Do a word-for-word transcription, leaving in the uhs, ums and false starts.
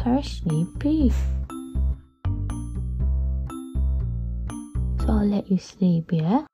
her sleepy. So I'll let you sleep, yeah?